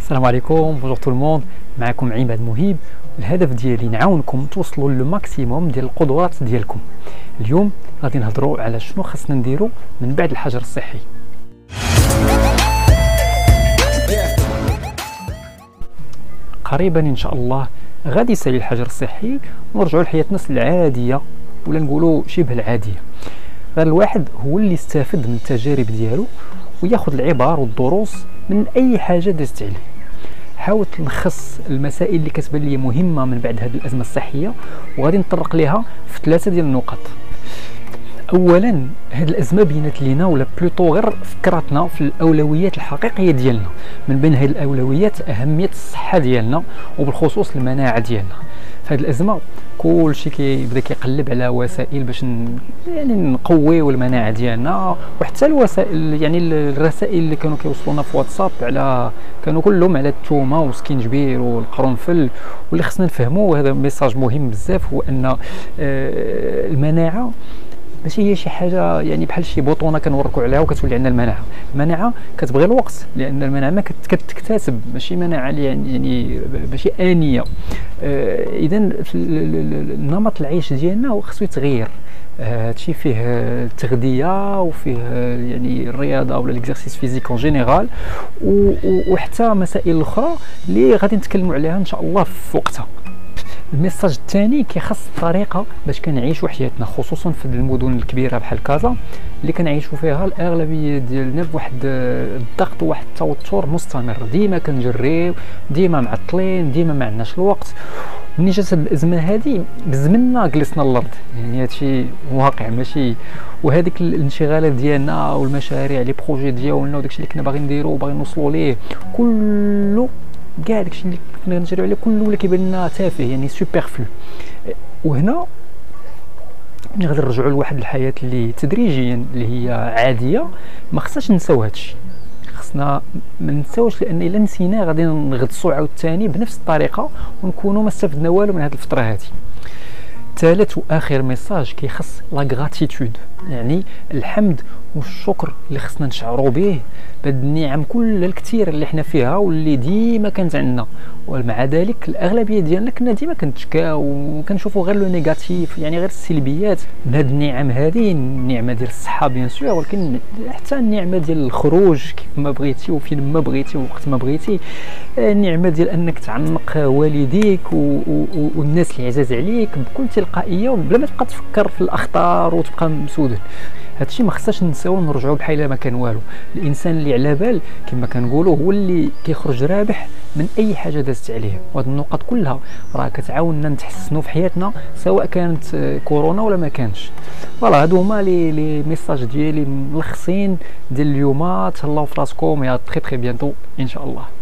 السلام عليكم، بونجور تو الموند. معكم عماد مهيب. الهدف ديالي نعاونكم توصلوا للماكسيموم ديال القدرات ديالكم. اليوم غادي نهضروا على شنو خاصنا نديروا من بعد الحجر الصحي. قريبا ان شاء الله غادي يسالي الحجر الصحي ونرجعوا لحياتنا العاديه، ولا نقولوا شبه العاديه. غير الواحد هو اللي يستافد من التجارب ديالو وياخذ العبر والدروس من اي حاجه دازت عليه. حاولت نلخص المسائل اللي كتبان لي مهمه من بعد هذه الازمه الصحيه، وغادي نطرق ليها في 3 ديال النقط. اولا، هذه الازمه بينت لينا ولا بلوطو غير فكرتنا في الاولويات الحقيقيه ديالنا. من بين هذه الاولويات اهميه الصحه ديالنا وبالخصوص المناعه ديالنا. في هذه الازمه كلشي كيبدا كيقلب على وسائل باش نقويو المناعه ديالنا، وحتى الوسائل يعني الرسائل اللي كانوا كيوصلونا في واتساب كانوا كلهم على الثومه والسكينجبير والقرنفل. واللي خصنا نفهموا، هذا ميساج مهم بزاف، هو ان المناعه ماشي هي شي حاجه يعني بحال شي بوطونه كنوركوا عليها وكتولي عندنا المناعه كتبغي الوقت، لان المناعه ما كتكتسب، ماشي مناعه يعني ماشي انيه. اذا النمط العيش ديالنا خصو يتغير. هادشي فيه التغذيه وفيه يعني الرياضه ولا ليكزارسيس فيزيك اون جينيرال، وحتى مسائل اخرى اللي غادي نتكلموا عليها ان شاء الله في وقتها. الميساج الثاني كيخص الطريقه باش كنعيشوا حياتنا، خصوصا في المدن الكبيره بحال كازا اللي كنعيشوا فيها الاغلبيه ديالنا بواحد الضغط وواحد التوتر مستمر. ديما كنجريو، ديما معطلين، ديما ما عندناش الوقت. ملي جات الازمه هذه بزمننا جلسنا الارض، يعني هادشي واقع ماشي. وهذيك الانشغالات ديالنا والمشاريع لي بروجي ديالنا وداكشي اللي كنا باغيين نديرو وباغيين نوصلوا ليه، كله كاع داكشي اللي كنا نجريو عليه كله ولا كيبان لنا تافه، يعني سوبرفلو. وهنا ملي غادي نرجعوا لواحد الحياه اللي تدريجيا اللي هي عاديه، ما خصناش نساو هادشي. خصنا ما نساوش، لان الا نسيناه غادي نغطسوا عاوتاني بنفس الطريقه ونكونوا ما استفدنا والو من هذه الفتره هذه. ثالث واخر ميساج كيخص لا غراتيتود، يعني الحمد والشكر اللي خصنا نشعروا به بهاد النعم كلها الكثير اللي حنا فيها واللي ديما كانت عندنا. ومع ذلك الاغلبيه ديالنا كنا ديما كنتشكاو وكنشوفوا غير لو نيجاتيف، يعني غير السلبيات من هاد النعم هذه. النعمه ديال الصحه بيان سور، ولكن حتى النعمه ديال الخروج كيف ما بغيتي وفين ما بغيتي ووقت ما بغيتي. النعمه ديال انك تعنق والديك والناس اللي عزاز عليك بكل تلقائيه بلا ما تبقى تفكر في الاخطار وتبقى مسودن. هادشي ما خصناش نساو نرجعوا بحال ما كان والو. الانسان اللي على بال كما كنقولوا هو اللي كيخرج رابح من اي حاجه دازت عليه. وهاد النقط كلها راه كتعاوننا نتحسنوا في حياتنا، سواء كانت كورونا ولا ما كانش. فوالا هادو هما لي ميساج ديالي ملخصين ديال اليوم. تهلاو في راسكم، يا تري بيانتو ان شاء الله.